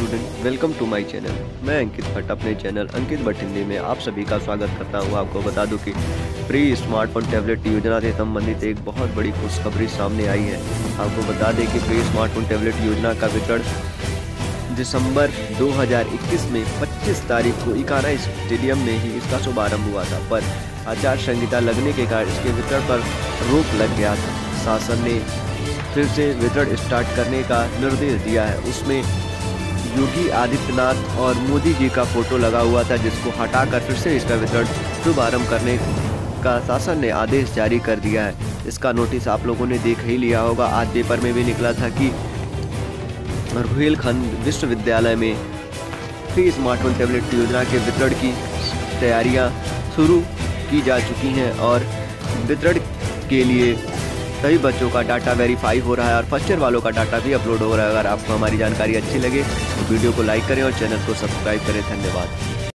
Student, welcome to my channel. मैं अंकित भट्ट अपने channel अंकित भट्ट हिंदी में आप सभी का स्वागत करता हूं। आपको बता दूं कि फ्री स्मार्टफोन टैबलेट योजना से संबंधित एक बहुत बड़ी खुशखबरी सामने आई है। आपको बता दें कि फ्री स्मार्टफोन टैबलेट योजना का वितरण दिसंबर 2021 में 25 तारीख को इकाना स्टेडियम में ही इसका शुभारंभ हुआ था, पर आचार संहिता लगने के कारण इसके वितरण पर रोक लग गया था। शासन ने फिर से वितरण स्टार्ट करने का निर्देश दिया है। उसमें योगी आदित्यनाथ और मोदी जी का फोटो लगा हुआ था, जिसको हटाकर फिर से इसका वितरण शुभारंभ करने का शासन ने आदेश जारी कर दिया है। इसका नोटिस आप लोगों ने देख ही लिया होगा। आज पेपर में भी निकला था कि रुहेलखंड विश्वविद्यालय में फ्री स्मार्टफोन टैबलेट योजना के वितरण की तैयारियां शुरू की जा चुकी हैं और वितरण के लिए सभी बच्चों का डाटा वेरीफाई हो रहा है और फर्स्ट ईयर वालों का डाटा भी अपलोड हो रहा है। अगर आपको हमारी जानकारी अच्छी लगे तो वीडियो को लाइक करें और चैनल को सब्सक्राइब करें। धन्यवाद।